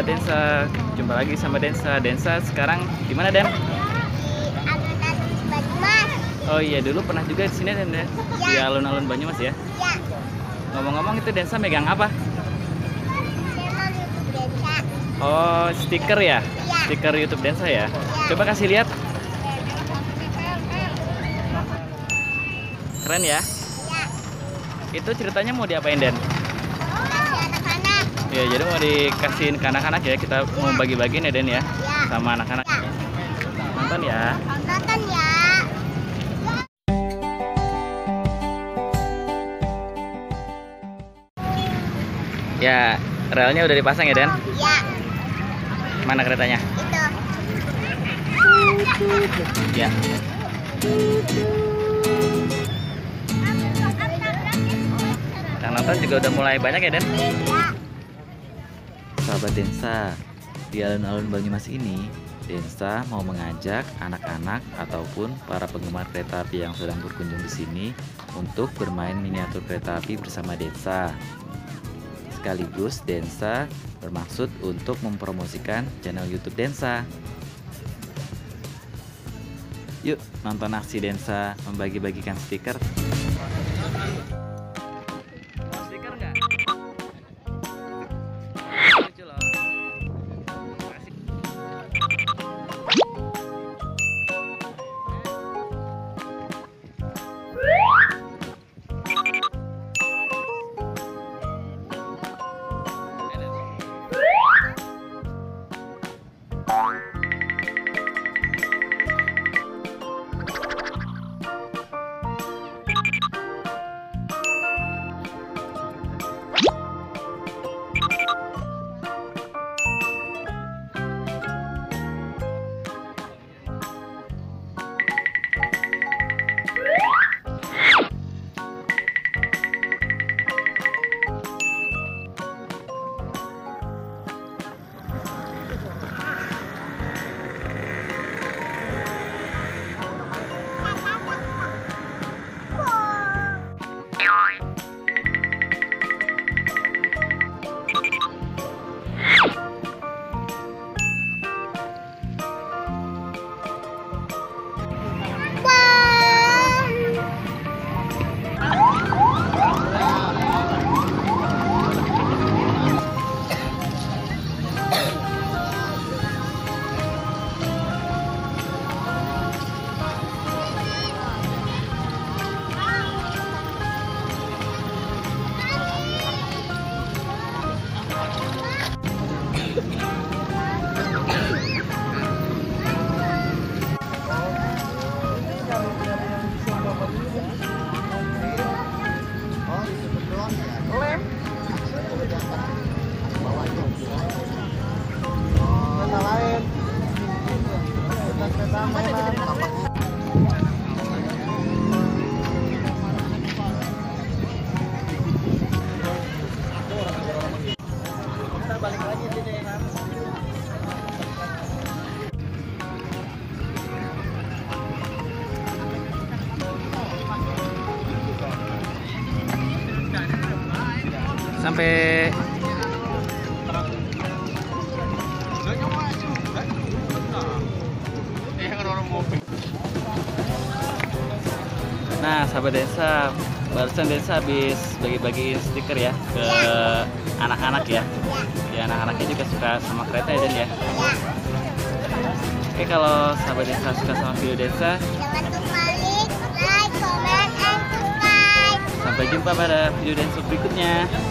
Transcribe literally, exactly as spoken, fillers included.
sahabat Densa, jumpa lagi sama Densa. Densa sekarang di mana, Den? Di alun-alun Banyumas. Oh iya, dulu pernah juga di sini, Den, ya? Di alun-alun Banyumas ya. Ya. Ngomong-ngomong, itu Densa megang apa? Memang YouTube Densa. Oh, stiker ya? Ya. Stiker YouTube Densa ya? Ya. Coba kasih lihat. Keren ya? Ya. Itu ceritanya mau diapain, Den? Kasih anak-anak. Ya, jadi mau dikasihin ke anak-anak ya. Kita mau bagi-bagiin ya, Den ya? Ya. Sama anak-anak. Ya. Nonton ya. Nonton ya. Ya, relnya udah dipasang ya, Den? Ya. Mana keretanya? Itu. Ya. Yang nonton juga udah mulai banyak ya, Den? Ya. Sahabat Densa, di alun-alun Banyumas ini, Densa mau mengajak anak-anak ataupun para penggemar kereta api yang sedang berkunjung di sini untuk bermain miniatur kereta api bersama Densa. Sekaligus Densa bermaksud untuk mempromosikan channel YouTube Densa. Yuk nonton aksi Densa membagi-bagikan stiker. Mau stiker nggak? Lucu loh. Kasih. Sampai nah, sahabat Densa, barusan Densa habis bagi-bagi stiker ya ke anak-anak ya. Ya, anak-anaknya juga suka sama kereta ya, Den ya. Oke, kalau sahabat Densa suka sama video Densa, Jangan lupa like, comment, and subscribe. sampai jumpa pada video Densa berikutnya.